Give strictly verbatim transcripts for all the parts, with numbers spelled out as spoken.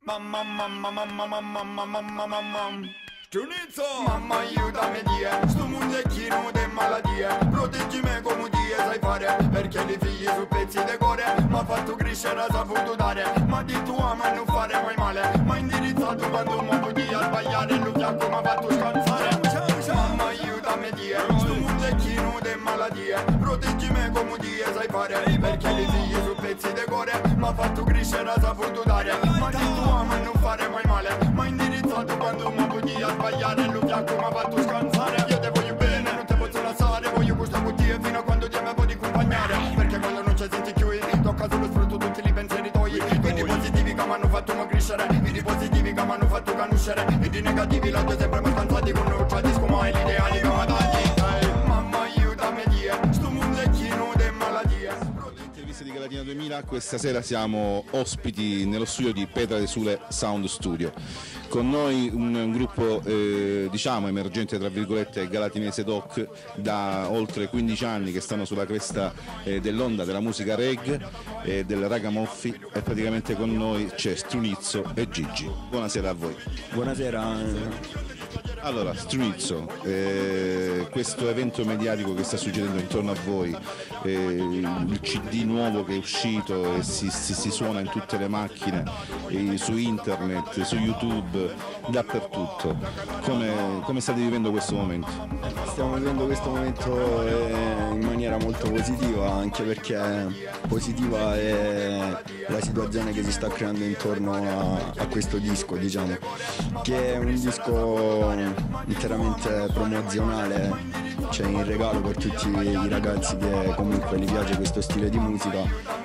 Mamma mamma mamma mamma mamma mamma mamma Giunizzo! Mamma aiutami die, sto mondecchino de malattie, proteggimi come die sai fare, perché i figli su pezzi di cuore, m'ha fatto crescere, ha saputo dare, m'ha detto ama non fare mai male, m'ha indirizzato quando mi podia sbagliare, lo fianco m'ha fatto scansare. Mamma aiutami die, sto mondecchino de malattie, proteggimi come die sai fare, perché i figli su pezzi di cuore, m'ha fatto crescere, ha saputo dare, m'ha detto ama non fare mai male, m'ha indirizzato quando mi podia sbagliare, lo fianco m'ha fatto scansare. Io te voglio bene, non te posso lasciare, voglio questa bottiglia fino a quando ti amo di accompagnare, perché quando non c'è senti più, tocca solo sfrutto tutti i pensieri tuoi, quindi positivi che mi hanno fatto ma crescere, i positivi che mi hanno fatto conoscere, e di negativi la tua sempre mi scansati con non c'è disco mai l'ideali che mi dagli. Mamma aiutami die, sto mondecchino de malattie. Interviste di Galatina duemila, questa sera siamo ospiti nello studio di Petra de Sule Sound Studio. Con noi un, un gruppo eh, diciamo emergente tra virgolette galatinese doc da oltre quindici anni che stanno sulla cresta eh, dell'onda della musica reggae e eh, del ragamuffin, e praticamente con noi c'è Strunizzo e Gigi. Buonasera a voi. Buonasera. Allora, Strunizzo, eh, questo evento mediatico che sta succedendo intorno a voi, eh, il C D nuovo che è uscito e si, si, si suona in tutte le macchine, eh, su internet, su YouTube, dappertutto. Come, come state vivendo questo momento? Stiamo vivendo questo momento eh, in maniera molto positiva, anche perché positiva è la situazione che si sta creando intorno a, a questo disco, diciamo, che è un disco interamente promozionale, cioè in regalo per tutti i ragazzi che comunque gli piace questo stile di musica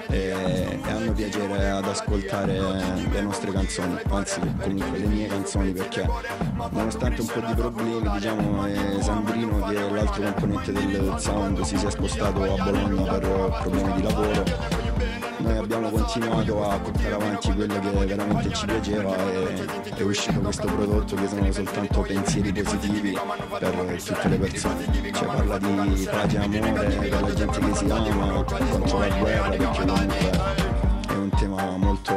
e, e hanno piacere ad ascoltare le nostre canzoni, anzi comunque le mie canzoni, perché nonostante un po' di problemi, diciamo, eh, Sandrino, che è l'altro componente del sound, si sia spostato a Bologna per problemi di lavoro, noi abbiamo continuato a portare avanti quello che veramente ci piaceva e è uscito questo prodotto che sono soltanto pensieri positivi per tutte le persone, cioè parla di pace e amore per la gente che si ama, contro la guerra, perché comunque è un tema molto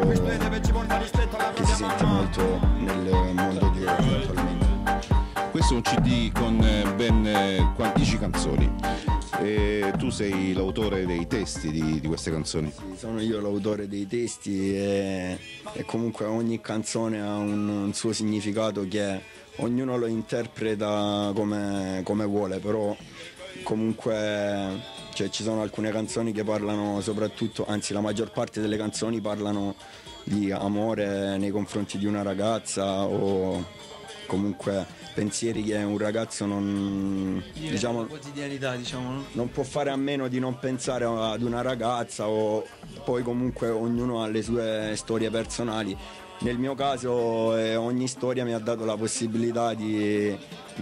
che si sente molto nel mondo di oggi attualmente. Questo è un C D con ben quindici canzoni. E tu sei l'autore dei testi di, di queste canzoni? Sì, sono io l'autore dei testi e, e comunque ogni canzone ha un, un suo significato che ognuno lo interpreta come, come vuole, però comunque cioè, ci sono alcune canzoni che parlano soprattutto, anzi la maggior parte delle canzoni parlano di amore nei confronti di una ragazza o comunque pensieri che un ragazzo non, diciamo, quotidianità, diciamo, no? non può fare a meno di non pensare ad una ragazza, o poi comunque ognuno ha le sue storie personali. Nel mio caso eh, ogni storia mi ha dato la possibilità di,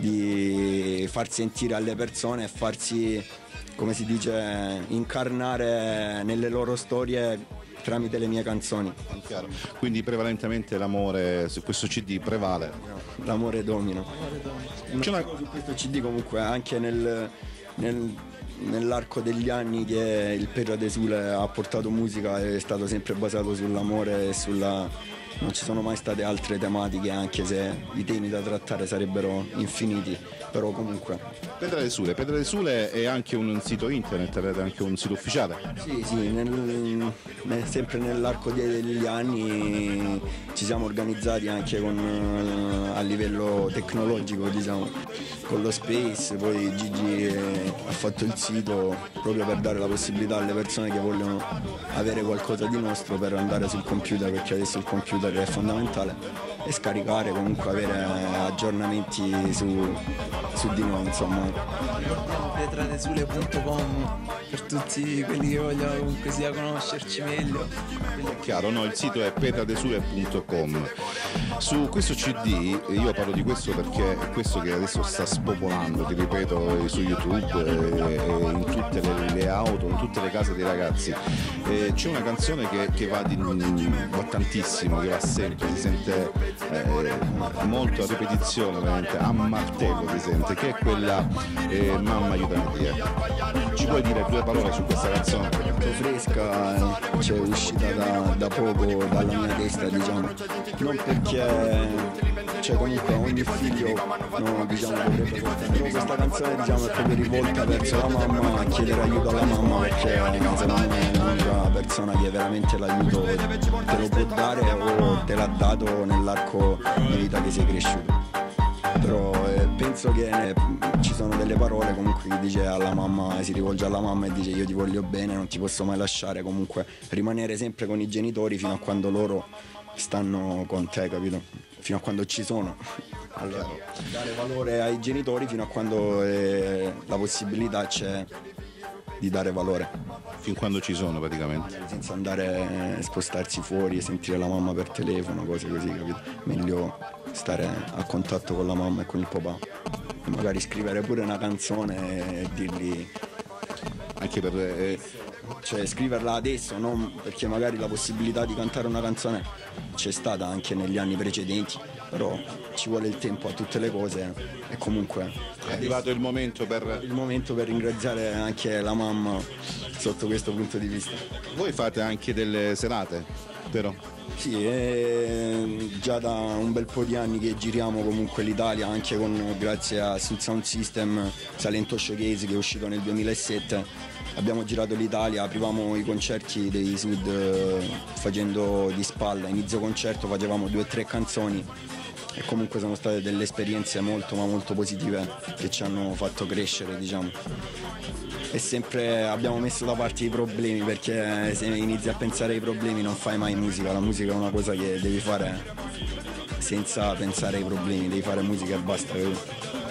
di far sentire alle persone e farsi, come si dice, incarnare nelle loro storie tramite le mie canzoni. Chiaro. Quindi prevalentemente l'amore su questo C D prevale? L'amore domina. Non C'è una... solo su questo C D, comunque anche nel, nel, nell'arco degli anni che il Petra de Sule ha portato musica è stato sempre basato sull'amore e sulla... non ci sono mai state altre tematiche, anche se i temi da trattare sarebbero infiniti, però comunque. Petra de Sule, Petra de Sule è anche un sito internet, avete anche un sito ufficiale? Sì, sì, nel, nel, sempre nell'arco degli anni ci siamo organizzati anche con, a livello tecnologico, diciamo, con lo Space, poi Gigi ha fatto il sito proprio per dare la possibilità alle persone che vogliono avere qualcosa di nostro per andare sul computer, perché adesso il computer è fondamentale, e scaricare, comunque avere aggiornamenti su, su di noi, insomma. petra de sule punto com per tutti quelli che vogliono comunque sia conoscerci meglio. È chiaro, no? Il sito è petra de sule punto com. Su questo C D, io parlo di questo perché è questo che adesso sta spopolando, ti ripeto, su YouTube e, e in tutte le, le auto, in tutte le case dei ragazzi. E c'è una canzone che, che va, di, va tantissimo, che va sempre, si sente eh, molto a ripetizione, veramente a martello si sente, che è quella eh, Mamma aiutami Dio. Ci puoi dire due parole su questa canzone? Molto fresca, cioè uscita da, da poco dalla mia testa, diciamo, non perché cioè comunque ogni figlio no, diciamo dovrebbe portare questa canzone, diciamo, è proprio rivolta verso la mamma, a chiedere aiuto alla mamma, perché secondo me è l'unica persona che veramente l'aiuto te lo può dare o te l'ha dato nell'arco di vita che sei cresciuto. Però eh, penso che eh, ci sono delle parole comunque che dice alla mamma, si rivolge alla mamma e dice io ti voglio bene, non ti posso mai lasciare, comunque rimanere sempre con i genitori fino a quando loro stanno con te, capito? Fino a quando ci sono. Allora, dare valore ai genitori fino a quando eh, la possibilità c'è di dare valore. Fin quando ci sono praticamente. Senza andare a spostarsi fuori e sentire la mamma per telefono, cose così, capito? Meglio stare a contatto con la mamma e con il papà. E magari scrivere pure una canzone e dirgli... Anche per... Eh, cioè scriverla adesso, non perché magari la possibilità di cantare una canzone c'è stata anche negli anni precedenti, però ci vuole il tempo a tutte le cose e comunque è arrivato il momento per... il momento per ringraziare anche la mamma sotto questo punto di vista. Voi fate anche delle serate, vero? Sì, è già da un bel po' di anni che giriamo comunque l'Italia, anche con, grazie a Sud Sound System, Salento Showcase che è uscito nel duemilasette. Abbiamo girato l'Italia, aprivamo i concerti dei Sud eh, facendo di spalla, inizio concerto facevamo due o tre canzoni e comunque sono state delle esperienze molto ma molto positive che ci hanno fatto crescere, diciamo. E sempre abbiamo messo da parte i problemi, perché se inizi a pensare ai problemi non fai mai musica, la musica è una cosa che devi fare senza pensare ai problemi, devi fare musica e basta.